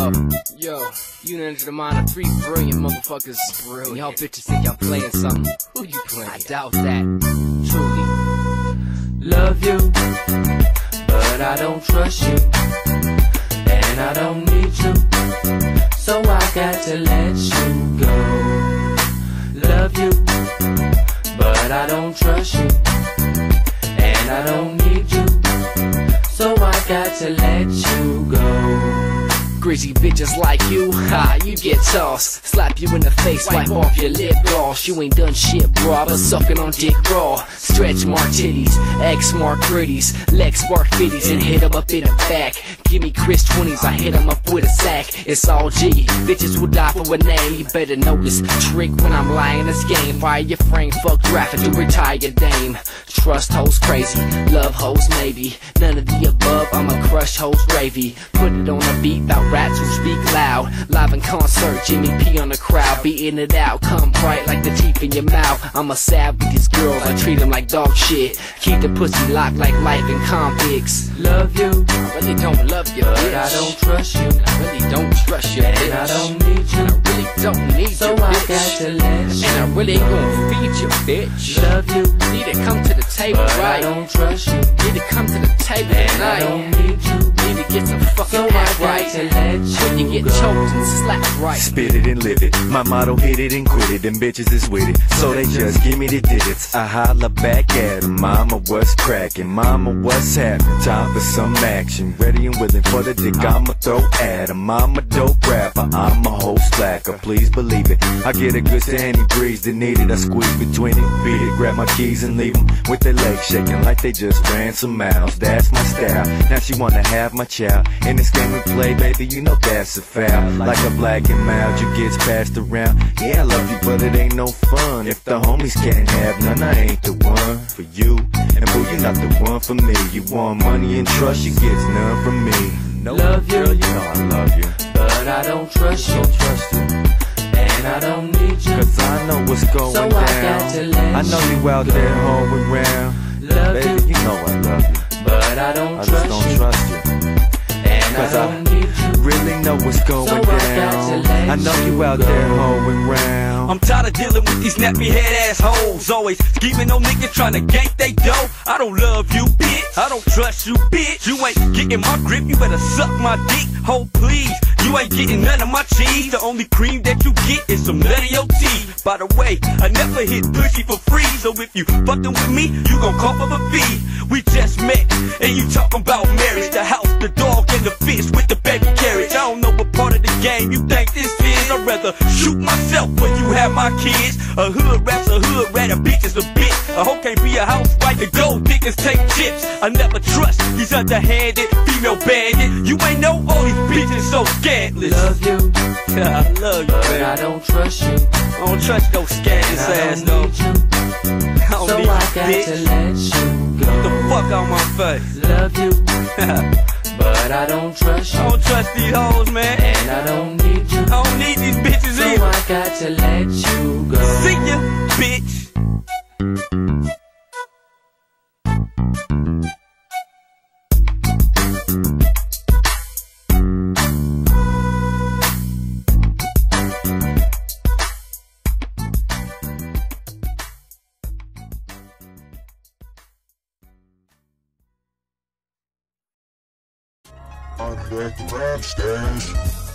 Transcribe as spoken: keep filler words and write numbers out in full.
Yo, yo, you enter the mind of three brilliant motherfuckers. Brilliant. Y'all bitches think y'all playing something. Who you playing? I doubt that. Truly. Love you, but I don't trust you, and I don't need you, so I got to let you go. Love you, but I don't trust you, and I don't need you, so I got to let you go. Grizzy bitches like you, ha, you get tossed. Slap you in the face, wipe off your lip gloss. You ain't done shit, bro, but sucking on dick raw. Stretch mark titties, X mark pretties, Lex spark fifties and hit 'em up in the back. Give me Chris twenties, I hit 'em up with a sack. It's all G, bitches will die for a name. You better know this trick when I'm lying this game. Fire your frame, fuck draft and do retire your dame. Trust hoes crazy, love hoes maybe. None of the above, I'ma crush hoes gravy. Put it on a beat, bout rats who speak loud. Live in concert, Jimmy P on the crowd. Beating it out, come bright like the teeth in your mouth. I'm a sad with these girls, I treat them like dog shit. Keep the pussy locked like life in convicts. Love you, I really don't love you, but bitch. I don't trust you, I really don't trust you, and bitch. I don't need you, I really don't need so you, I bitch. got to let you And I really ain't gonna feed you, bitch. Love you, Need to come to the table but right. I don't trust you, Need to come to the table and I tonight. don't need you, Need to get some fucking so I act got right. to let When you you get go. choked and slapped right. Spit it and live it. My motto, hit it and quit it. Them bitches is with it, so they just give me the digits. I holla back at 'em. Mama, what's cracking? Mama, what's happening? Time for some action. Ready and willing for the dick I'ma throw at 'em. I'm a dope rapper, I'm a whole slacker. Please believe it. I get a good sandy breeze that need it. I squeeze between it, beat it, grab my keys and leave 'em with their legs shaking like they just ran some miles. That's my style. Now she wanna have my child. In this game we play, baby, you know that's a foul. Like a black and mild, you gets passed around. Yeah, I love you, but it ain't no fun if the homies can't have none. I ain't the one for you, and boo, you're not the one for me. You want money and trust, you get none from me. No, Love you, girl, you know I love you, but I don't trust you, don't trust you, and I don't need you, cause I know what's going so I down. got to let I know you out go. there hoeing around. Love Baby, you, you know I love you, but I don't I just trust don't you, trust you, and I cause I don't need you, really know what's going so I got to down. let I know you you out go. there hoeing around. I'm tired of dealing with these nappy head assholes. Always scheming on niggas trying to gank they dough. I don't love you, bitch. I don't trust you, bitch. You ain't getting my grip, you better suck my dick. Ho, please. You ain't getting none of my cheese. The only cream that you get is some nutty O T. By the way, I never hit pussy for free. So if you fucking with me, you gon' cough up a fee. We just met, and you talking about marriage. The house, the dog, and the fish with the baby carriage. I don't know what part of the game you think this is. I'd rather shoot myself when you have my kids. A hood rat's a hood rat, a bitch is a bitch. A hoe can't be a housewife, the gold diggers take chips. I never trust these underhanded female bandits. You ain't know all these bitches so scandalous. Love you, Yeah, I love you, but man. I don't trust you, I don't trust those and scandalous I ass don't though. need you, I don't so need I you, got bitch. to let you Get the go. fuck out my face. Love you, I but I don't trust you, don't trust these hoes, man. and I don't need you, I don't need these bitches so either. I got to let you go. See ya, bitch. I'm back to rap stars.